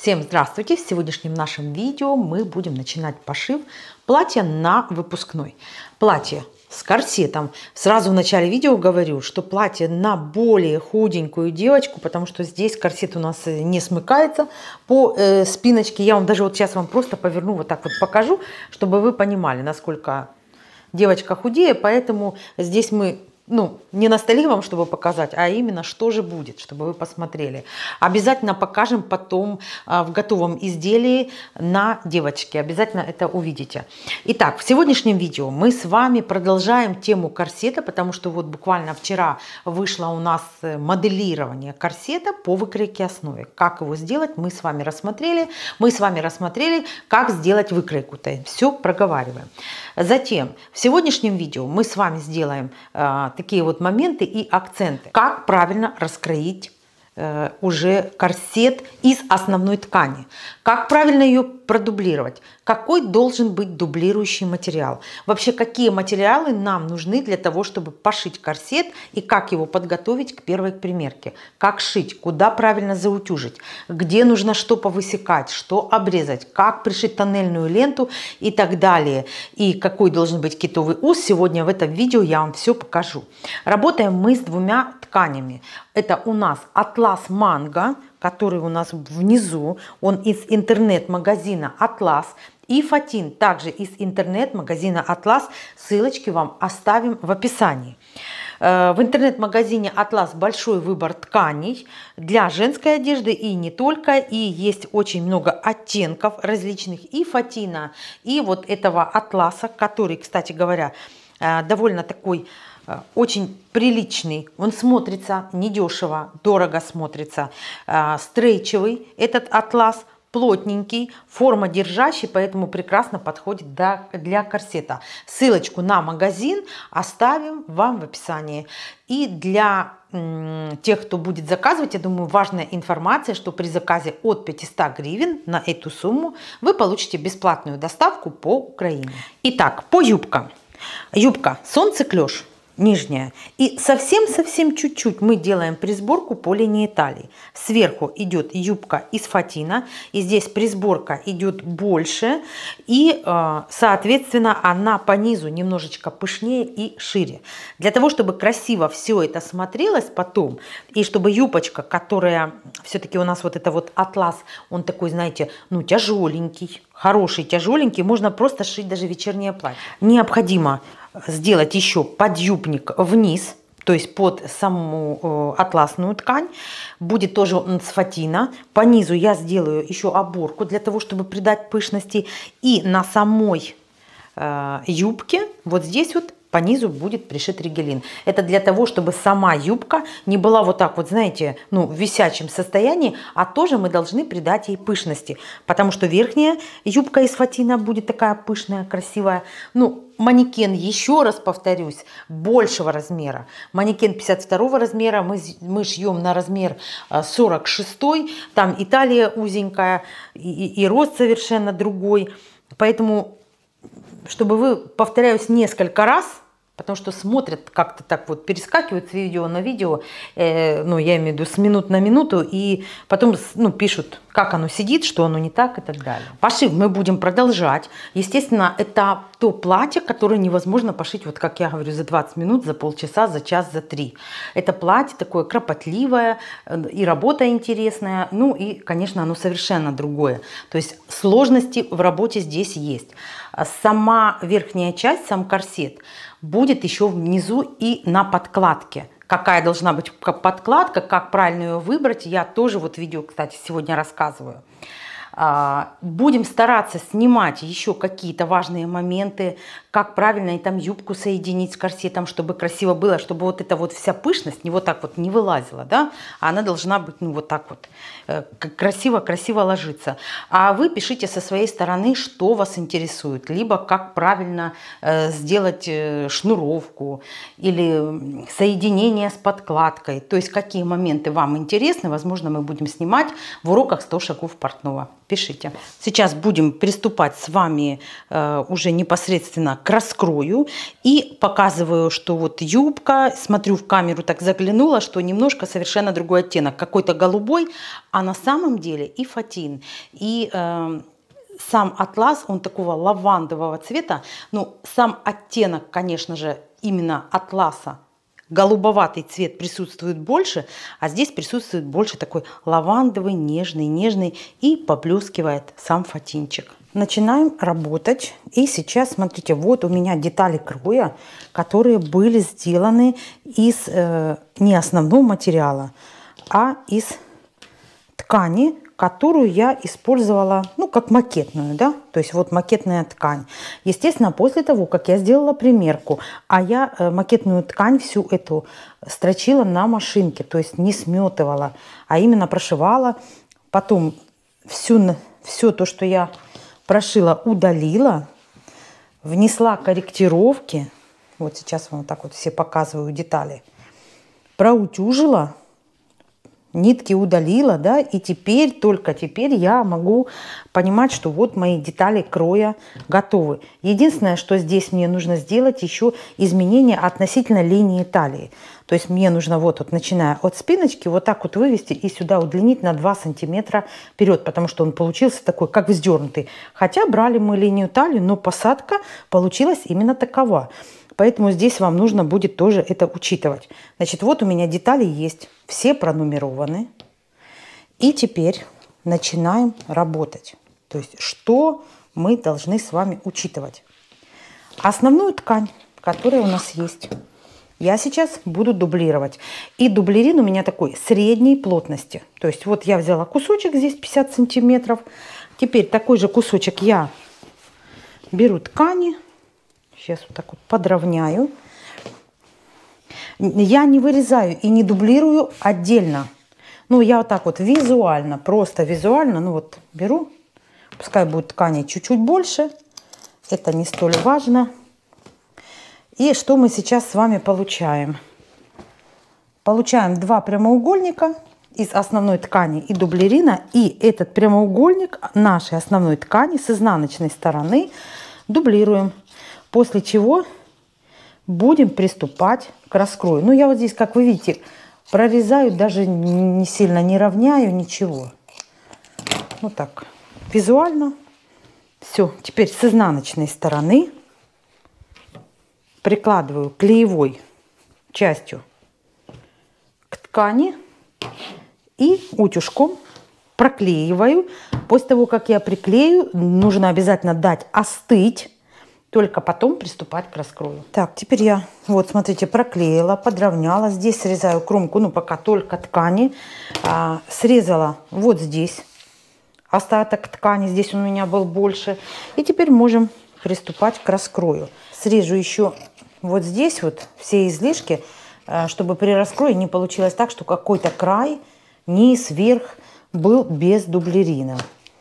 Всем здравствуйте! В сегодняшнем нашем видео мы будем начинать пошив платья на выпускной. Платье с корсетом. Сразу в начале видео говорю, что платье на более худенькую девочку, потому что здесь корсет у нас не смыкается по спиночке. Я вам даже вот сейчас просто поверну, вот так вот покажу, чтобы вы понимали, насколько девочка худее. Поэтому здесь мы... не на столе вам, чтобы показать, а именно, что же будет, чтобы вы посмотрели. Обязательно покажем потом в готовом изделии на девочке. Обязательно это увидите. Итак, в сегодняшнем видео мы с вами продолжаем тему корсета, потому что вот буквально вчера вышло у нас моделирование корсета по выкройке основы. Как его сделать, мы с вами рассмотрели. Мы с вами рассмотрели, как сделать выкройку-то. Все проговариваем. Затем, в сегодняшнем видео мы с вами сделаем такие вот моменты и акценты. Как правильно раскроить уже корсет из основной ткани. Как правильно ее продублировать. Какой должен быть дублирующий материал. Вообще, какие материалы нам нужны для того, чтобы пошить корсет и как его подготовить к первой примерке. Как шить, куда правильно заутюжить, где нужно что повысекать, что обрезать, как пришить тоннельную ленту и так далее. И какой должен быть китовый ус. Сегодня в этом видео я вам все покажу. Работаем мы с двумя тканями. Это у нас атлас манго, который у нас внизу, он из интернет-магазина «Атлас». И фатин также из интернет-магазина «Атлас». Ссылочки вам оставим в описании. В интернет-магазине «Атлас» большой выбор тканей для женской одежды и не только. И есть очень много оттенков различных и фатина, и вот этого атласа, который, кстати говоря, довольно такой... очень приличный, он смотрится недешево, дорого смотрится, стрейчевый этот атлас, плотненький, форма держащий, поэтому прекрасно подходит для корсета. Ссылочку на магазин оставим вам в описании. И для тех, кто будет заказывать, я думаю, важная информация, что при заказе от 500 гривен на эту сумму вы получите бесплатную доставку по Украине. Итак, по юбкам. Юбка солнцеклёш. Нижняя. И совсем чуть-чуть мы делаем присборку по линии талии. Сверху идет юбка из фатина. И здесь присборка идет больше. И, соответственно, она по низу немножечко пышнее и шире. Для того, чтобы красиво все это смотрелось потом. И чтобы юбочка, которая все-таки у нас вот это вот атлас, он такой, знаете, тяжеленький. Хороший, тяжеленький. Можно просто шить даже вечернее платье. Необходимо сделать еще подъюбник вниз, то есть под саму атласную ткань. Будет тоже он с фатина. По низу я сделаю еще оборку для того, чтобы придать пышности. И на самой юбке вот здесь вот по низу будет пришит ригелин. Это для того, чтобы сама юбка не была вот так вот, знаете, в висячем состоянии, а тоже мы должны придать ей пышности. Потому что верхняя юбка из фатина будет такая пышная, красивая. Манекен, еще раз повторюсь, большего размера. Манекен 52 размера, мы шьем на размер 46. Там и талия узенькая, и рост совершенно другой. Поэтому, чтобы вы, повторяюсь, несколько раз, потому что смотрят как-то так вот, перескакивают с видео на видео, я имею в виду с минут на минуту, и потом пишут, как оно сидит, что оно не так и так далее. Пошив мы будем продолжать. Естественно, это то платье, которое невозможно пошить, вот как я говорю, за 20 минут, за полчаса, за час, за 3. Это платье такое кропотливое, и работа интересная, и, конечно, оно совершенно другое. То есть сложности в работе здесь есть. Сама верхняя часть, сам корсет, будет еще внизу и на подкладке. Какая должна быть подкладка, как правильно ее выбрать, я тоже вот видео, кстати, сегодня рассказываю. Будем стараться снимать еще какие-то важные моменты, как правильно и там юбку соединить с корсетом, чтобы красиво было, чтобы вот эта вот вся пышность не вот так вот не вылазила, да, а она должна быть вот так вот красиво ложиться. А вы пишите со своей стороны, что вас интересует, либо как правильно сделать шнуровку или соединение с подкладкой, то есть какие моменты вам интересны, возможно, мы будем снимать в уроках 100 шагов портного. пишите. Сейчас будем приступать с вами уже непосредственно к раскрою. И показываю, что вот юбка, смотрю в камеру, так заглянула, что немножко совершенно другой оттенок. Какой-то голубой, а на самом деле и фатин, и сам атлас, он такого лавандового цвета. Ну, сам оттенок, конечно же, именно атласа, голубоватый цвет присутствует больше, а здесь присутствует больше такой лавандовый, нежный и поблескивает сам фатинчик. Начинаем работать. И сейчас, смотрите, вот у меня детали кроя, которые были сделаны из не основного материала, а из ткани, которую я использовала, ну, как макетную, да, то есть вот макетная ткань. Естественно, после того, как я сделала примерку, а я макетную ткань всю эту строчила на машинке, то есть не сметывала, а именно прошивала, потом все то, что я прошила, удалила, внесла корректировки, вот сейчас вам вот так вот все показываю детали, проутюжила, нитки удалила, да, и теперь, только теперь я могу понимать, что вот мои детали кроя готовы. Единственное, что здесь мне нужно сделать, еще изменения относительно линии талии. То есть мне нужно вот начиная от спиночки, вот так вот вывести и сюда удлинить на 2 сантиметра вперед, потому что он получился такой, как вздернутый. Хотя брали мы линию талии, но посадка получилась именно такова. Поэтому здесь вам нужно будет тоже это учитывать. Значит, вот у меня детали есть, все пронумерованы. И теперь начинаем работать. То есть, что мы должны с вами учитывать? Основную ткань, которая у нас есть, я сейчас буду дублировать. И дублерин у меня такой средней плотности. То есть, вот я взяла кусочек, здесь 50 сантиметров. Теперь такой же кусочек я беру ткани. Сейчас вот так вот подровняю. Я не вырезаю и не дублирую отдельно. Ну, я вот так вот визуально, просто визуально, ну вот беру. Пускай будет ткани чуть-чуть больше. Это не столь важно. И что мы сейчас с вами получаем? Получаем 2 прямоугольника из основной ткани и дублерина. И этот прямоугольник нашей основной ткани с изнаночной стороны дублируем. После чего будем приступать к раскрою. Ну, я вот здесь, как вы видите, прорезаю, даже не сильно не равняю, ничего. Вот так, визуально. Все, теперь с изнаночной стороны прикладываю клеевой частью к ткани и утюжком проклеиваю. После того, как я приклею, нужно обязательно дать остыть. Только потом приступать к раскрою. Так, теперь я, вот смотрите, проклеила, подровняла. Здесь срезаю кромку, ну пока только ткани. Срезала вот здесь остаток ткани. Здесь у меня был больше. И теперь можем приступать к раскрою. Срежу еще вот здесь вот все излишки, чтобы при раскрое не получилось так, что какой-то край, низ, верх был без дублерина.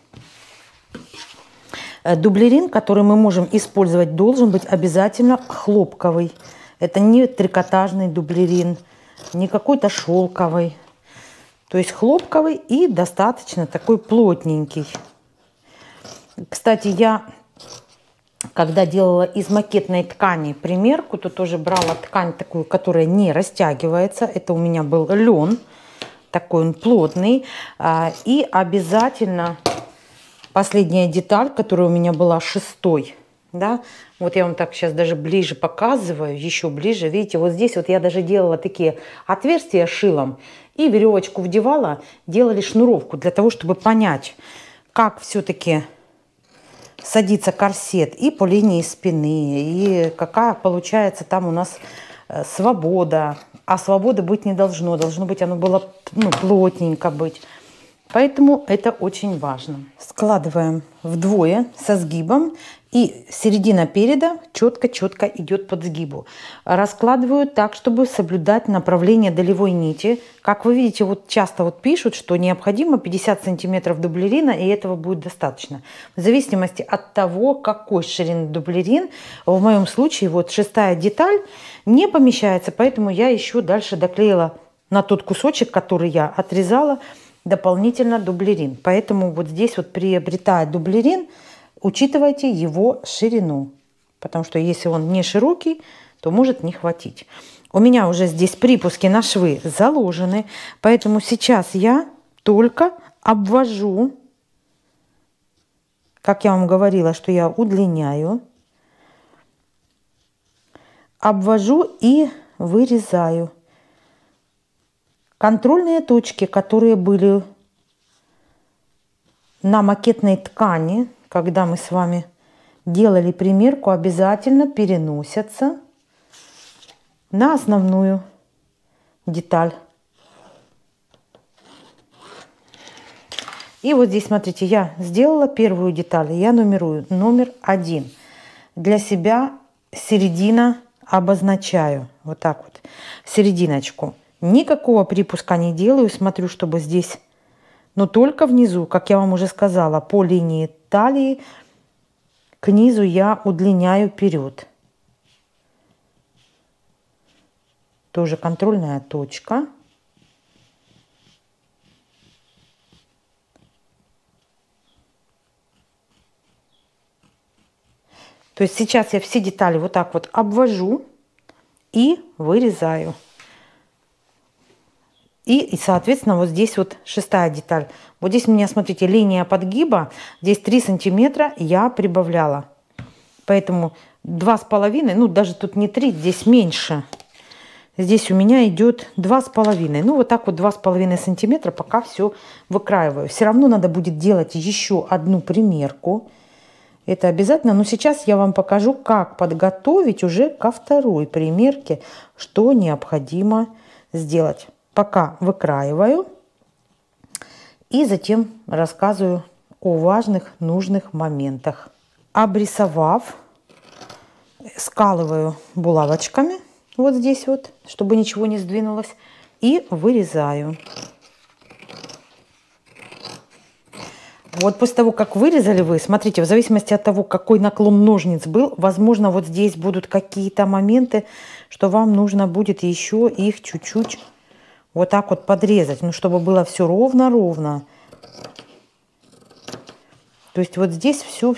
Дублерин, который мы можем использовать, должен быть обязательно хлопковый. Это не трикотажный дублерин, не какой-то шелковый. То есть хлопковый и достаточно такой плотненький. Кстати, я, когда делала из макетной ткани примерку, то тоже брала ткань такую, которая не растягивается. Это у меня был лен, такой он плотный. И обязательно... Последняя деталь, которая у меня была 6-й, да, вот я вам так сейчас даже ближе показываю, еще ближе, видите, вот здесь вот я даже делала такие отверстия шилом и веревочку вдевала, делали шнуровку для того, чтобы понять, как все-таки садится корсет и по линии спины, и какая получается там у нас свобода, а свободы быть не должно, должно быть оно было, ну, плотненько быть. Поэтому это очень важно. Складываем вдвое со сгибом. И середина переда четко-четко идет под сгибу. Раскладываю так, чтобы соблюдать направление долевой нити. Как вы видите, вот часто вот пишут, что необходимо 50 сантиметров дублерина, и этого будет достаточно. В зависимости от того, какой ширины дублерин, в моем случае вот 6-я деталь не помещается, поэтому я еще дальше доклеила на тот кусочек, который я отрезала, дополнительно дублерин. Поэтому вот здесь вот, приобретая дублерин, учитывайте его ширину. Потому что если он не широкий, то может не хватить. У меня уже здесь припуски на швы заложены. Поэтому сейчас я только обвожу. Как я вам говорила, что я удлиняю. Обвожу и вырезаю. Контрольные точки, которые были на макетной ткани, когда мы с вами делали примерку, обязательно переносятся на основную деталь. И вот здесь, смотрите, я сделала первую деталь, я нумерую номер 1. Для себя середина обозначаю, вот так вот, серединочку. Никакого припуска не делаю, смотрю, чтобы здесь, но только внизу, как я вам уже сказала, по линии талии к низу я удлиняю вперед. Тоже контрольная точка. То есть сейчас я все детали вот так вот обвожу и вырезаю. И, соответственно, вот здесь вот шестая деталь. Вот здесь у меня, смотрите, линия подгиба. Здесь 3 сантиметра я прибавляла. Поэтому 2,5, ну даже тут не 3, здесь меньше. Здесь у меня идет 2,5. Ну вот так вот 2,5 сантиметра пока все выкраиваю. Все равно надо будет делать еще одну примерку. Это обязательно. Но сейчас я вам покажу, как подготовить уже ко второй примерке, что необходимо сделать. Пока выкраиваю и затем рассказываю о важных, нужных моментах. Обрисовав, скалываю булавочками вот здесь вот, чтобы ничего не сдвинулось, и вырезаю. Вот после того, как вырезали вы, смотрите, в зависимости от того, какой наклон ножниц был, возможно, вот здесь будут какие-то моменты, что вам нужно будет еще их чуть-чуть вот так вот подрезать, ну, чтобы было все ровно-ровно. То есть вот здесь все,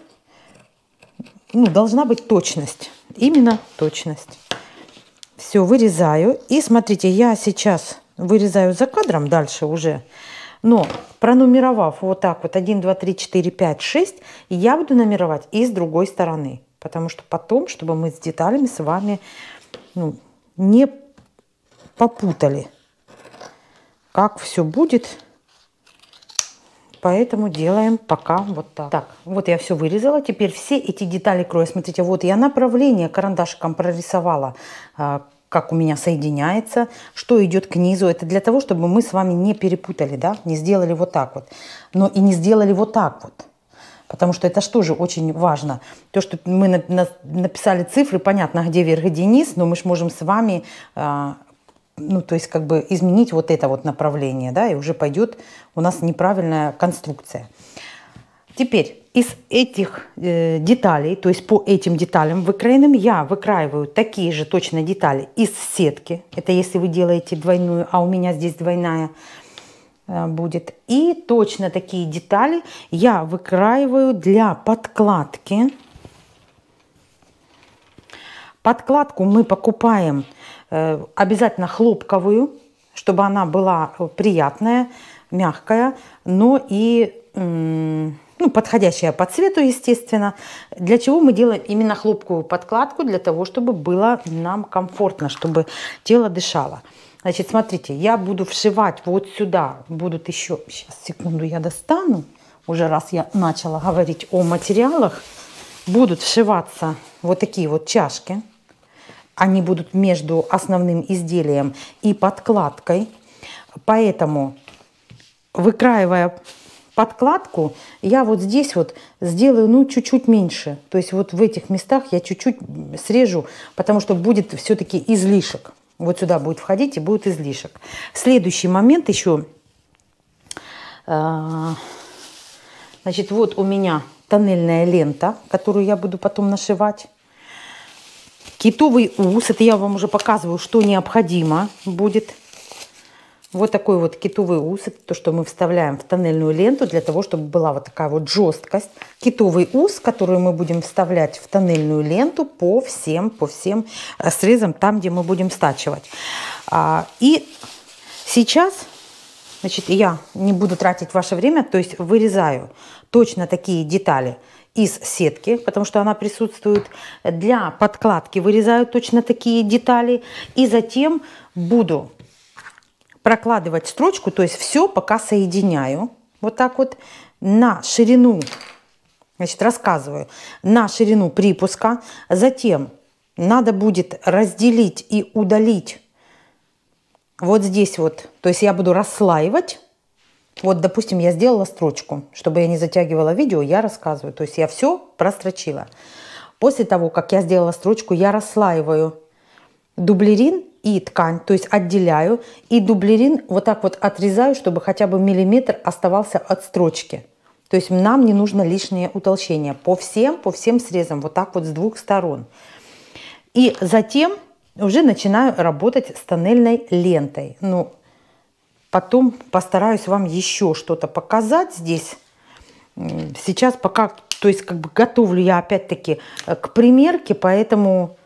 ну, должна быть точность. Именно точность. Все, вырезаю. И смотрите, я сейчас вырезаю за кадром дальше уже. Но пронумеровав вот так вот 1, 2, 3, 4, 5, 6, я буду нумеровать и с другой стороны. Потому что потом, чтобы мы с деталями с вами, ну, не попутали, как все будет. Поэтому делаем пока вот так. Так, вот я все вырезала. Теперь все эти детали кроя. Смотрите, вот я направление карандашиком прорисовала, как у меня соединяется, что идет к низу. Это для того, чтобы мы с вами не перепутали, да, не сделали вот так вот. Но и не сделали вот так вот. Потому что это же тоже очень важно. То, что мы написали цифры, понятно, где вверх, где низ, но мы же можем с вами... ну, то есть, как бы изменить вот это вот направление, да, и уже пойдет у нас неправильная конструкция. Теперь из этих деталей, то есть по этим деталям выкроенным, я выкраиваю такие же точно детали из сетки. Это если вы делаете двойную, а у меня здесь двойная будет. И точно такие детали я выкраиваю для подкладки. Подкладку мы покупаем обязательно хлопковую, чтобы она была приятная, мягкая, но и ну, подходящая по цвету, естественно. Для чего мы делаем именно хлопковую подкладку? Для того, чтобы было нам комфортно, чтобы тело дышало. Значит, смотрите, я буду вшивать вот сюда, будут еще, сейчас, секунду, я достану, уже раз я начала говорить о материалах, будут вшиваться вот такие вот чашки. Они будут между основным изделием и подкладкой. Поэтому, выкраивая подкладку, я вот здесь вот сделаю, ну, чуть-чуть меньше. То есть вот в этих местах я чуть-чуть срежу, потому что будет все-таки излишек. Вот сюда будет входить и будет излишек. Следующий момент еще. Значит, вот у меня тоннельная лента, которую я буду потом нашивать. Китовый ус, это я вам уже показываю, что необходимо будет. Вот такой вот китовый ус. Это то, что мы вставляем в тоннельную ленту для того, чтобы была вот такая вот жесткость. Китовый ус, который мы будем вставлять в тоннельную ленту по всем срезам, там, где мы будем стачивать. И сейчас, значит, я не буду тратить ваше время, то есть вырезаю точно такие детали из сетки, потому что она присутствует. Для подкладки вырезаю точно такие детали. И затем буду прокладывать строчку, то есть все пока соединяю. Вот так вот на ширину, значит, рассказываю, на ширину припуска. Затем надо будет разделить и удалить вот здесь вот. То есть я буду расслаивать. Вот, допустим, я сделала строчку. Чтобы я не затягивала видео, я рассказываю. То есть я все прострочила. После того, как я сделала строчку, я расслаиваю дублерин и ткань, то есть отделяю. И дублерин вот так вот отрезаю, чтобы хотя бы миллиметр оставался от строчки. То есть нам не нужно лишнее утолщение. По всем срезам, вот так вот с двух сторон. И затем уже начинаю работать с тоннельной лентой. Ну, потом постараюсь вам еще что-то показать здесь. Сейчас пока, то есть как бы готовлю я опять-таки к примерке, поэтому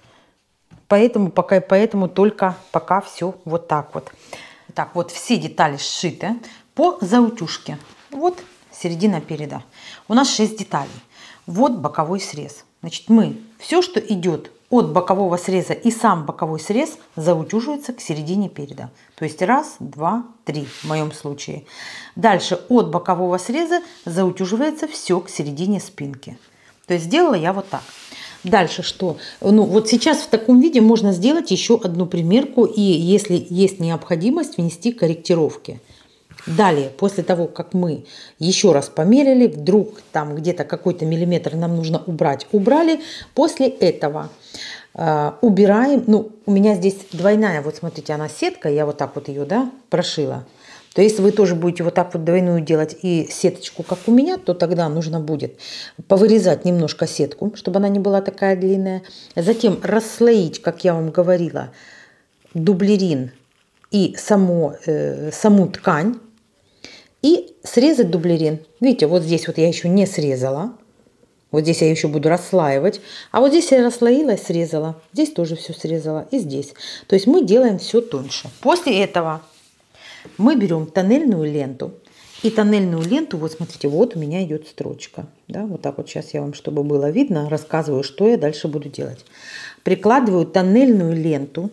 только пока все вот так вот. Так, вот все детали сшиты по заутюжке. Вот середина переда. У нас 6 деталей. Вот боковой срез. Значит, мы все, что идет от бокового среза и сам боковой срез заутюживается к середине переда. То есть 1, 2, 3 в моем случае. Дальше от бокового среза заутюживается все к середине спинки. То есть сделала я вот так. Дальше что? Ну, вот сейчас в таком виде можно сделать еще одну примерку и, если есть необходимость, внести корректировки. Далее, после того, как мы еще раз померили, вдруг там где-то какой-то миллиметр нам нужно убрать, убрали. После этого убираем, ну, у меня здесь двойная, вот смотрите, она сетка, я вот так вот ее, да, прошила. То если вы тоже будете вот так вот двойную делать и сеточку, как у меня, то тогда нужно будет повырезать немножко сетку, чтобы она не была такая длинная. Затем расслоить, как я вам говорила, дублерин и саму ткань. И срезать дублерин. Видите, вот здесь вот я еще не срезала. Вот здесь я еще буду расслаивать. А вот здесь я расслоила и срезала. Здесь тоже все срезала. И здесь. То есть мы делаем все тоньше. После этого мы берем тоннельную ленту. И тоннельную ленту, вот смотрите, вот у меня идет строчка. Да, вот так вот сейчас я вам, чтобы было видно, рассказываю, что я дальше буду делать. Прикладываю тоннельную ленту.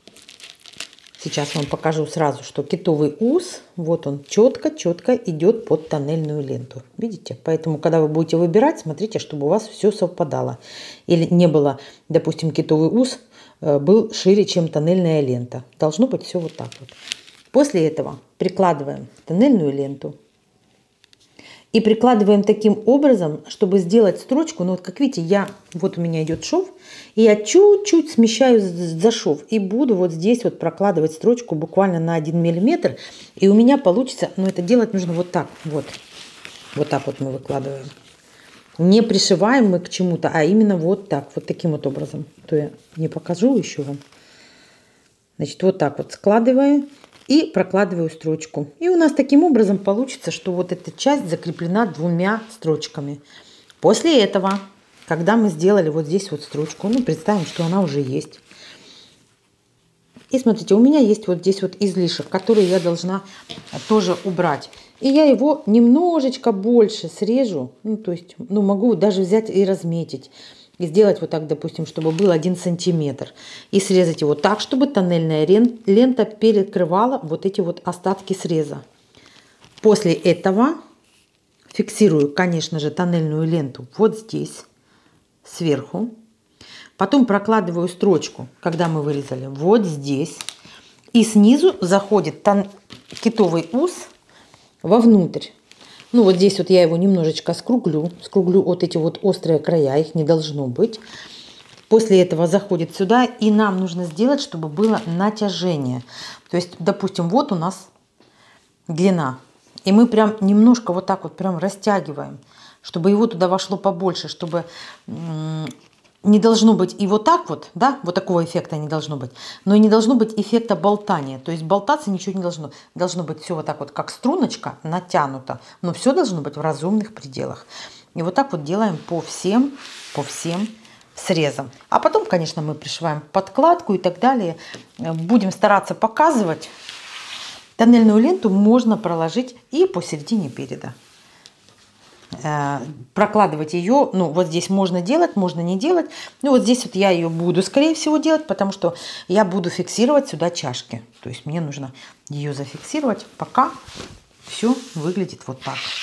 Сейчас вам покажу сразу, что китовый ус, вот он четко идет под тоннельную ленту. Видите? Поэтому, когда вы будете выбирать, смотрите, чтобы у вас все совпадало. Или не было, допустим, китовый ус был шире, чем тоннельная лента. Должно быть все вот так вот. После этого прикладываем тоннельную ленту. И прикладываем таким образом, чтобы сделать строчку. Ну вот как видите, вот у меня идет шов. И я чуть-чуть смещаю за шов. И буду вот здесь вот прокладывать строчку буквально на 1 миллиметр. И у меня получится, но это делать нужно вот так. Вот так вот мы выкладываем. Не пришиваем мы к чему-то, а именно вот так. Вот таким вот образом. То я не покажу еще вам. Значит, вот так вот складываю. И прокладываю строчку. И у нас таким образом получится, что вот эта часть закреплена 2 строчками. После этого, когда мы сделали вот здесь вот строчку, ну, представим, что она уже есть. И смотрите, у меня есть вот здесь вот излишек, который я должна тоже убрать. И я его немножечко больше срежу. Ну, то есть, ну, могу даже взять и разметить. И сделать вот так, допустим, чтобы был 1 сантиметр. И срезать его так, чтобы тоннельная лента перекрывала вот эти вот остатки среза. После этого фиксирую, конечно же, тоннельную ленту вот здесь, сверху. Потом прокладываю строчку, когда мы вырезали, вот здесь. И снизу заходит китовый ус вовнутрь. Ну, вот здесь вот я его немножечко скруглю. Скруглю вот эти вот острые края, их не должно быть. После этого заходит сюда, и нам нужно сделать, чтобы было натяжение. То есть, допустим, вот у нас длина. И мы прям немножко вот так вот прям растягиваем, чтобы его туда вошло побольше, чтобы не должно быть и вот так вот, да, вот такого эффекта не должно быть, но и не должно быть эффекта болтания, то есть болтаться ничего не должно, должно быть все вот так вот, как струночка натянута, но все должно быть в разумных пределах. И вот так вот делаем по всем срезам. А потом, конечно, мы пришиваем подкладку и так далее. Будем стараться показывать. Тоннельную ленту можно проложить и посередине переда. Прокладывать ее, ну вот здесь можно делать, можно не делать. Ну вот здесь вот я ее буду, скорее всего, делать, потому что я буду фиксировать сюда чашки. То есть мне нужно ее зафиксировать, пока все выглядит вот так.